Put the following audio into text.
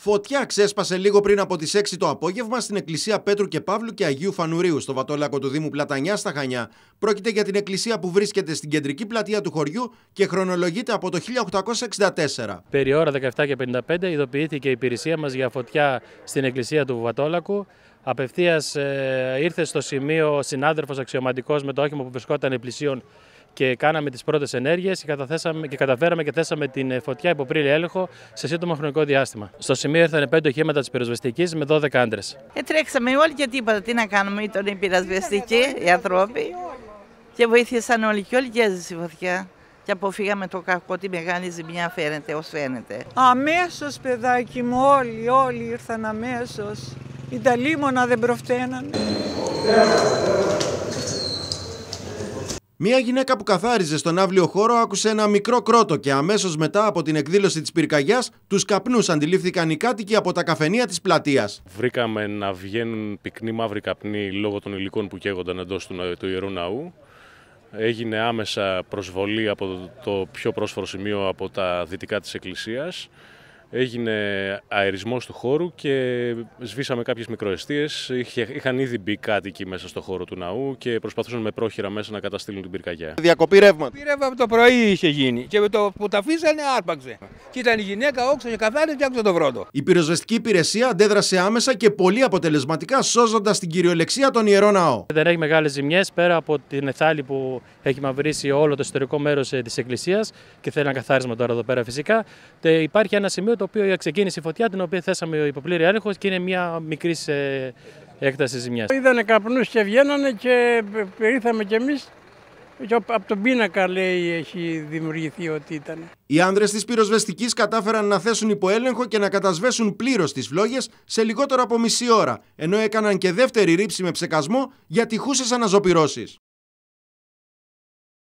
Φωτιά ξέσπασε λίγο πριν από τις 6 το απόγευμα στην εκκλησία Πέτρου και Παύλου και Αγίου Φανουρίου στο βατόλακο του Δήμου Πλατανιά στα Χανιά. Πρόκειται για την εκκλησία που βρίσκεται στην κεντρική πλατεία του χωριού και χρονολογείται από το 1864. Περί ώρα 17:55 ειδοποιήθηκε η υπηρεσία μας για φωτιά στην εκκλησία του Βατόλακου. Απευθείας ήρθε στο σημείο συνάδελφος αξιωματικός με το όχημα που βρισκόταν πλησίον και κάναμε τις πρώτες ενέργειες και καταφέραμε και θέσαμε την φωτιά υπό πλήρη έλεγχο σε σύντομο χρονικό διάστημα. Στο σημείο ήρθαν 5 οχήματα της πυροσβεστικής με 12 άντρες. Τρέξαμε όλοι και τίποτα. Τι να κάνουμε, ήταν οι πυροσβεστικοί, οι άνθρωποι και βοήθησαν όλοι και όλοι και έζησε η φωτιά. Και αποφύγαμε το κακό, τη μεγάλη ζημιά φαίνεται, ως φαίνεται. Αμέσως, παιδάκι μου, όλοι ήρθαν αμέσως. Οι ταλίμωνα δεν προφταίνανε. Μία γυναίκα που καθάριζε στον αύλιο χώρο άκουσε ένα μικρό κρότο και αμέσως μετά από την εκδήλωση της πυρκαγιάς τους καπνούς αντιλήφθηκαν οι κάτοικοι από τα καφενεία της πλατείας. Βρήκαμε να βγαίνουν πυκνοί μαύροι καπνοί λόγω των υλικών που καίγονταν εντός του Ιερού Ναού. Έγινε άμεσα προσβολή από το πιο πρόσφορο σημείο από τα δυτικά της εκκλησίας. Έγινε αερισμός του χώρου και σβήσαμε κάποιες μικροεστίες. Είχαν ήδη μπει κάτοικοι μέσα στο χώρο του ναού και προσπαθούσαν με πρόχειρα μέσα να καταστήλουν την πυρκαγιά. Διακοπή ρεύματος. Η ρεύμα από το πρωί είχε γίνει και με το που τα αφήσανε άρπαξε. Και ήταν η γυναίκα όξω και καθάριζε και άκουσε το βρόντο. Η πυροσβεστική υπηρεσία αντέδρασε άμεσα και πολύ αποτελεσματικά, σώζοντας την κυριολεξία τον Ιερό Ναό. Δεν έχει μεγάλες ζημιές πέρα από την εθάλη που έχει μαυρίσει όλο το εσωτερικό μέρος της εκκλησίας και θέλει ένα καθάρισμα τώρα εδώ πέρα φυσικά. Υπάρχει ένα σημείο το οποίο ξεκίνησε η φωτιά, την οποία θέσαμε υπό πλήρη έλεγχο και είναι μια μικρή έκταση ζημιάς. Είδανε καπνούς και βγαίνανε και ήρθαμε κι εμείς. Και από τον πίνακα, λέει, έχει δημιουργηθεί ότι ήταν. Οι άνδρες της πυροσβεστικής κατάφεραν να θέσουν υπό έλεγχο και να κατασβέσουν πλήρως τις φλόγες σε λιγότερο από μισή ώρα, ενώ έκαναν και δεύτερη ρήψη με ψεκασμό για τυχούσες αναζωπυρώσεις.